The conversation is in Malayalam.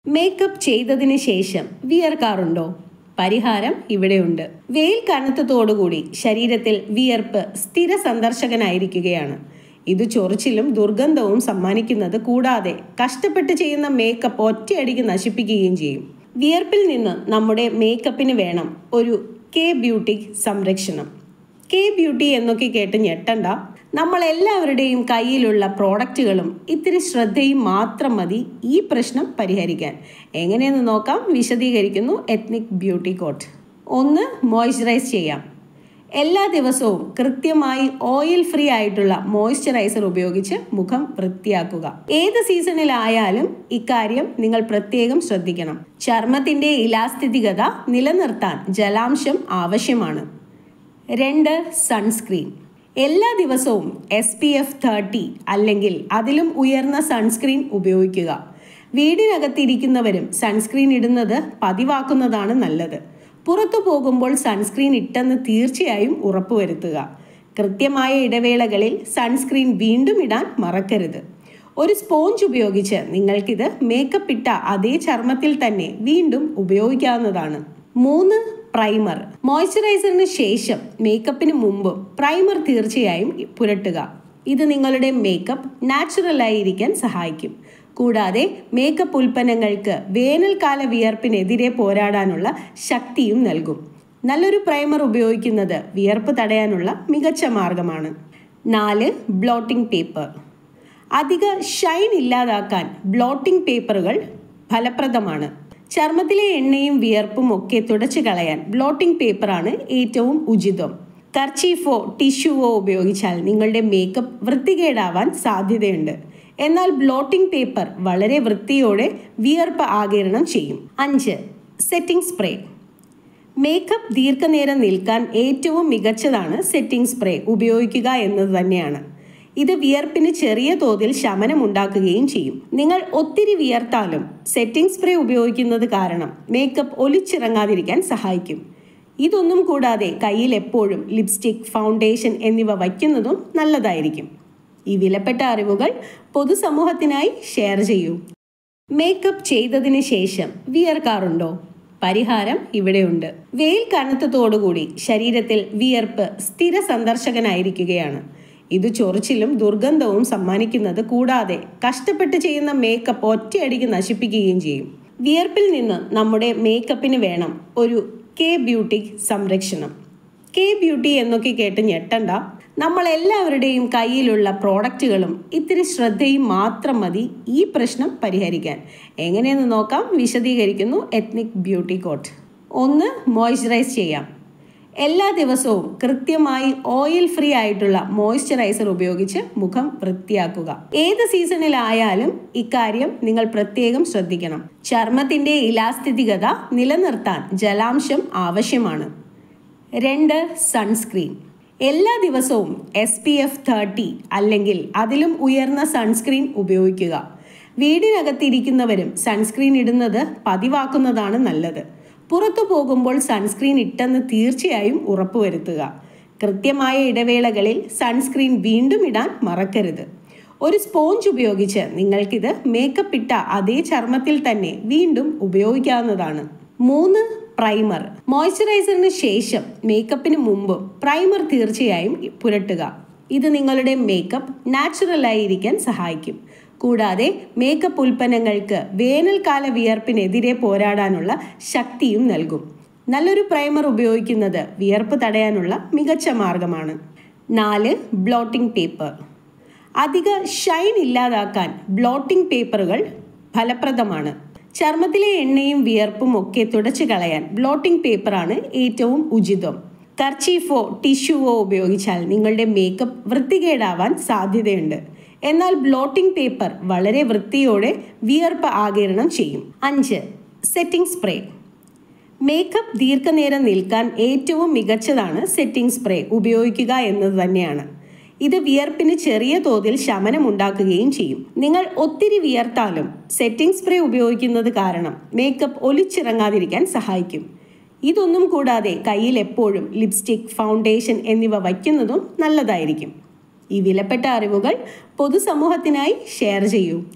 മേക്കപ്പ് ചെയ്തതിന് ശേഷം വിയർക്കാറുണ്ടോ? പരിഹാരം ഇവിടെയുണ്ട്. വെയിൽ കനത്തതോടുകൂടി ശരീരത്തിൽ വിയർപ്പ് സ്ഥിര സന്ദർശകനായിരിക്കുകയാണ്. ഇത് ചൊറിച്ചിലും ദുർഗന്ധവും സമ്മാനിക്കുന്നത് കൂടാതെ കഷ്ടപ്പെട്ട് ചെയ്യുന്ന മേക്കപ്പ് ഒറ്റയടിക്ക് നശിപ്പിക്കുകയും ചെയ്യും. വിയർപ്പിൽ നിന്ന് നമ്മുടെ മേക്കപ്പിന് വേണം ഒരു ബ്യൂട്ടി സംരക്ഷണം. ബ്യൂട്ടി എന്നൊക്കെ കേട്ട് ഞെട്ടണ്ട. നമ്മൾ എല്ലാവരുടെയും കയ്യിലുള്ള പ്രോഡക്റ്റുകളും ഇത്തിരി ശ്രദ്ധയും മാത്രം മതി ഈ പ്രശ്നം പരിഹരിക്കാൻ. എങ്ങനെയെന്ന് നോക്കാം. വിശദീകരിക്കുന്നു. Ethnic beauty coat. 1. മോയ്സ്ചറൈസ് ചെയ്യാം. എല്ലാ ദിവസവും കൃത്യമായി ഓയിൽ ഫ്രീ ആയിട്ടുള്ള മോയ്സ്ചറൈസർ ഉപയോഗിച്ച് മുഖം വൃത്തിയാക്കുക. ഏത് സീസണിലായാലും ഇക്കാര്യം നിങ്ങൾ പ്രത്യേകം ശ്രദ്ധിക്കണം. ചർമ്മത്തിന്റെ ഇലാസ്തികത നിലനിർത്താൻ ജലാംശം ആവശ്യമാണ്. 2. സൺസ്ക്രീൻ. എല്ലാ ദിവസവും SPF 30 അല്ലെങ്കിൽ അതിലും ഉയർന്ന സൺസ്ക്രീൻ ഉപയോഗിക്കുക. വീടിനകത്തിരിക്കുന്നവരും സൺസ്ക്രീൻ ഇടുന്നത് പതിവാക്കുന്നതാണ് നല്ലത്. പുറത്തു പോകുമ്പോൾ സൺസ്ക്രീൻ ഇട്ടെന്ന് തീർച്ചയായും ഉറപ്പുവരുത്തുക. കൃത്യമായ ഇടവേളകളിൽ സൺസ്ക്രീൻ വീണ്ടും ഇടാൻ മറക്കരുത്. ഒരു സ്പോഞ്ച് ഉപയോഗിച്ച് നിങ്ങൾക്കിത് മേക്കപ്പ് ഇട്ട അതേ ചർമ്മത്തിൽ തന്നെ വീണ്ടും ഉപയോഗിക്കാവുന്നതാണ്. 3. പ്രൈമർ. മോയ്സ്ചറൈസറിന് ശേഷം മേക്കപ്പിന് മുമ്പ് പ്രൈമർ തീർച്ചയായും പുരട്ടുക. ഇത് നിങ്ങളുടെ മേക്കപ്പ് നാച്ചുറലായി ഇരിക്കാൻ സഹായിക്കും. കൂടാതെ മേക്കപ്പ് ഉൽപ്പന്നങ്ങൾക്ക് വേനൽക്കാല വിയർപ്പിനെതിരെ പോരാടാനുള്ള ശക്തിയും നൽകും. നല്ലൊരു പ്രൈമർ ഉപയോഗിക്കുന്നത് വിയർപ്പ് തടയാനുള്ള മികച്ച മാർഗമാണ്. 4. Blotting paper. അധിക ഷൈൻ ഇല്ലാതാക്കാൻ ബ്ലോട്ടിംഗ് പേപ്പറുകൾ ഫലപ്രദമാണ്. ചർമ്മത്തിലെ എണ്ണയും വിയർപ്പും ഒക്കെ തുടച്ചു കളയാൻ ബ്ലോട്ടിംഗ് പേപ്പറാണ് ഏറ്റവും ഉചിതം. കർച്ചീഫോ ടിഷ്യൂവോ ഉപയോഗിച്ചാൽ നിങ്ങളുടെ മേക്കപ്പ് വൃത്തികേടാവാൻ സാധ്യതയുണ്ട്. എന്നാൽ ബ്ലോട്ടിംഗ് പേപ്പർ വളരെ വൃത്തിയോടെ വിയർപ്പ് ആഗിരണം ചെയ്യും. 5. Setting spray. മേക്കപ്പ് ദീർഘനേരം നിൽക്കാൻ ഏറ്റവും മികച്ചതാണ് സെറ്റിംഗ് സ്പ്രേ ഉപയോഗിക്കുക എന്നത് തന്നെയാണ്. ഇത് വിയർപ്പിന് ചെറിയ തോതിൽ ശമനം ഉണ്ടാക്കുകയും ചെയ്യും. നിങ്ങൾ ഒത്തിരി വിയർത്താലും സെറ്റിംഗ് സ്പ്രേ ഉപയോഗിക്കുന്നത് കാരണം മേക്കപ്പ് ഒലിച്ചിറങ്ങാതിരിക്കാൻ സഹായിക്കും. ഇതൊന്നും കൂടാതെ കയ്യിൽ എപ്പോഴും ലിപ്സ്റ്റിക്, ഫൗണ്ടേഷൻ എന്നിവ വയ്ക്കുന്നതും നല്ലതായിരിക്കും. ഈ വിലപ്പെട്ട അറിവുകൾ പൊതുസമൂഹത്തിനായി ഷെയർ ചെയ്യൂ. മേക്കപ്പ് ചെയ്തതിന് ശേഷം വിയർക്കാറുണ്ടോ? പരിഹാരം ഇവിടെയുണ്ട്. വെയിൽ കനത്തതോടുകൂടി ശരീരത്തിൽ വിയർപ്പ് സ്ഥിര സന്ദർശകനായിരിക്കുകയാണ്. ഇത് ചൊറിച്ചിലും ദുർഗന്ധവും സമ്മാനിക്കുന്നത് കൂടാതെ കഷ്ടപ്പെട്ട് ചെയ്യുന്ന മേക്കപ്പ് ഒറ്റയടിക്ക് നശിപ്പിക്കുകയും ചെയ്യും. വിയർപ്പിൽ നിന്ന് നമ്മുടെ മേക്കപ്പിന് വേണം ഒരു ബ്യൂട്ടി സംരക്ഷണം. ബ്യൂട്ടി എന്നൊക്കെ കേട്ട് ഞെട്ടണ്ട. നമ്മൾ എല്ലാവരുടെയും കയ്യിലുള്ള പ്രോഡക്റ്റുകളും ഇത്തിരി ശ്രദ്ധയും മാത്രം മതി ഈ പ്രശ്നം പരിഹരിക്കാൻ. എങ്ങനെയെന്ന് നോക്കാം. വിശദീകരിക്കുന്നു. Ethnic beauty coat. 1. മോയ്സ്ചറൈസ് ചെയ്യാം. എല്ലാ ദിവസവും കൃത്യമായി ഓയിൽ ഫ്രീ ആയിട്ടുള്ള മോയ്സ്ചറൈസർ ഉപയോഗിച്ച് മുഖം വൃത്തിയാക്കുക. ഏത് സീസണിലായാലും ഇക്കാര്യം നിങ്ങൾ പ്രത്യേകം ശ്രദ്ധിക്കണം. ചർമ്മത്തിന്റെ ഇലാസ്തികത നിലനിർത്താൻ ജലാംശം ആവശ്യമാണ്. 2. സൺസ്ക്രീൻ. എല്ലാ ദിവസവും SPF 30 അല്ലെങ്കിൽ അതിലും ഉയർന്ന സൺസ്ക്രീൻ ഉപയോഗിക്കുക. വീടിനകത്തിരിക്കുന്നവരും സൺസ്ക്രീൻ ഇടുന്നത് പതിവാക്കുന്നതാണ് നല്ലത്. പുറത്തു പോകുമ്പോൾ സൺസ്ക്രീൻ ഇട്ടെന്ന് തീർച്ചയായും ഉറപ്പുവരുത്തുക. കൃത്യമായ ഇടവേളകളിൽ സൺസ്ക്രീൻ വീണ്ടും ഇടാൻ മറക്കരുത്. ഒരു സ്പോഞ്ച് ഉപയോഗിച്ച് നിങ്ങൾക്കിത് മേക്കപ്പ് ഇട്ട അതേ ചർമ്മത്തിൽ തന്നെ വീണ്ടും ഉപയോഗിക്കാവുന്നതാണ്. 3. പ്രൈമർ. മോയ്സ്ചറൈസറിന് ശേഷം മേക്കപ്പിന് മുമ്പ് പ്രൈമർ തീർച്ചയായും പുരട്ടുക. ഇത് നിങ്ങളുടെ മേക്കപ്പ് നാച്ചുറലായി ഇരിക്കാൻ സഹായിക്കും. കൂടാതെ മേക്കപ്പ് ഉൽപ്പന്നങ്ങൾക്ക് വേനൽക്കാല വിയർപ്പിനെതിരെ പോരാടാനുള്ള ശക്തിയും നൽകും. നല്ലൊരു പ്രൈമർ ഉപയോഗിക്കുന്നത് വിയർപ്പ് തടയാനുള്ള മികച്ച മാർഗമാണ്. 4. Blotting paper. അധിക ഷൈൻ ഇല്ലാതാക്കാൻ ബ്ലോട്ടിംഗ് പേപ്പറുകൾ ഫലപ്രദമാണ്. ചർമ്മത്തിലെ എണ്ണയും വിയർപ്പും ഒക്കെ തുടച്ചു കളയാൻ ബ്ലോട്ടിംഗ് പേപ്പറാണ് ഏറ്റവും ഉചിതം. കർച്ചീഫോ ടിഷ്യൂവോ ഉപയോഗിച്ചാൽ നിങ്ങളുടെ മേക്കപ്പ് വൃത്തികേടാവാൻ സാധ്യതയുണ്ട്. എന്നാൽ ബ്ലോട്ടിംഗ് പേപ്പർ വളരെ വൃത്തിയോടെ വിയർപ്പ് ആഗിരണം ചെയ്യും. 5. Setting spray. മേക്കപ്പ് ദീർഘനേരം നിൽക്കാൻ ഏറ്റവും മികച്ചതാണ് സെറ്റിംഗ് സ്പ്രേ ഉപയോഗിക്കുക എന്നത് തന്നെയാണ്. ഇത് വിയർപ്പിന് ചെറിയ തോതിൽ ശമനം ഉണ്ടാക്കുകയും ചെയ്യും. നിങ്ങൾ ഒത്തിരി വിയർത്താലും സെറ്റിംഗ് സ്പ്രേ ഉപയോഗിക്കുന്നത് കാരണം മേക്കപ്പ് ഒലിച്ചിറങ്ങാതിരിക്കാൻ സഹായിക്കും. ഇതൊന്നും കൂടാതെ കയ്യിൽ എപ്പോഴും ലിപ്സ്റ്റിക്, ഫൗണ്ടേഷൻ എന്നിവ വയ്ക്കുന്നതും നല്ലതായിരിക്കും. ഈ വിലപ്പെട്ട അറിവുകൾ പൊതുസമൂഹത്തിനായി ഷെയർ ചെയ്യൂ.